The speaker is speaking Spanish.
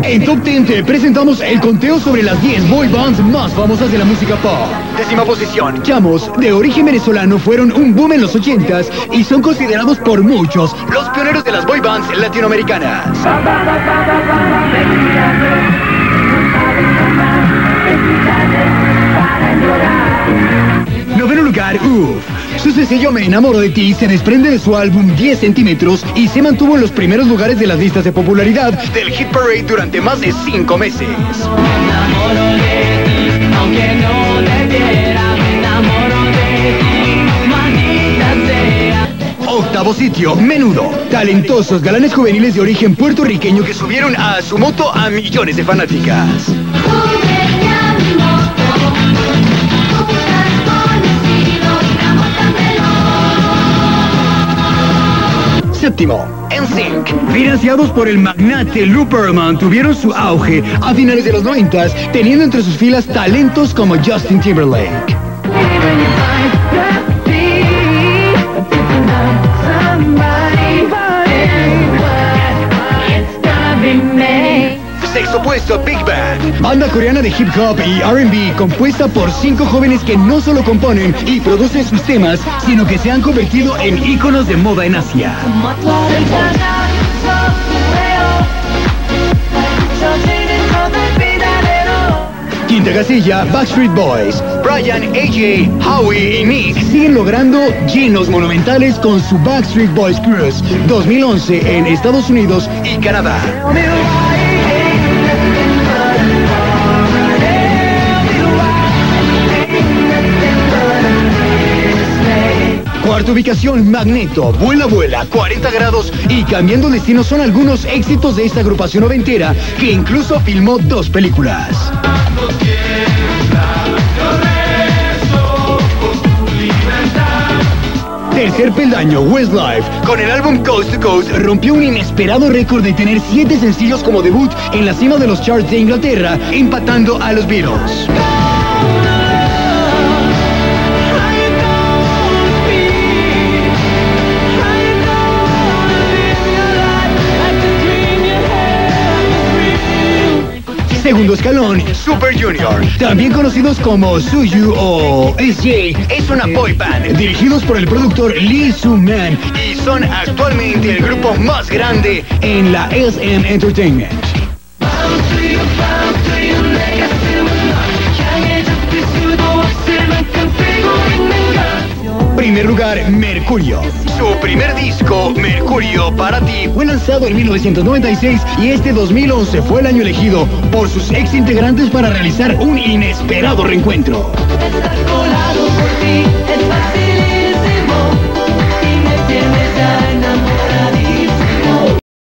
En Top 10 te presentamos el conteo sobre las 10 boy bands más famosas de la música pop. 10ª posición. Chamos, de origen venezolano, fueron un boom en los 80s y son considerados por muchos los pioneros de las boy bands latinoamericanas. 9º lugar, UFF. Su sencillo Me enamoro de ti se desprende de su álbum 10 centímetros y se mantuvo en los primeros lugares de las listas de popularidad del Hit Parade durante más de 5 meses. Octavo sitio, Menudo. Talentosos galanes juveniles de origen puertorriqueño que subieron a su moto a millones de fanáticas. Séptimo, NSYNC. Financiados por el magnate Lou Pearlman, tuvieron su auge a finales de los 90s, teniendo entre sus filas talentos como Justin Timberlake. Sexto puesto, Big Bang. Banda coreana de hip hop y R&B compuesta por 5 jóvenes que no solo componen y producen sus temas, sino que se han convertido en íconos de moda en Asia. Quinta casilla, Backstreet Boys. Brian, AJ, Howie y Nick siguen logrando llenos monumentales con su Backstreet Boys Cruise 2011 en Estados Unidos y Canadá. Cuarta ubicación, Magneto. Vuela, vuela, 40 grados y cambiando destino son algunos éxitos de esta agrupación noventera que incluso filmó 2 películas. Tercer peldaño, Westlife. Con el álbum Coast to Coast rompió un inesperado récord de tener 7 sencillos como debut en la cima de los charts de Inglaterra, empatando a los Beatles. Segundo escalón, Super Junior, también conocidos como Suju o SJ, es una boy band dirigidos por el productor Lee Soo-man y son actualmente el grupo más grande en la SM Entertainment. Primer lugar, Mercurio. Su primer disco, Mercurio para ti, fue lanzado en 1996 y este 2011 fue el año elegido por sus ex integrantes para realizar un inesperado reencuentro. Estar colado por ti es fácil.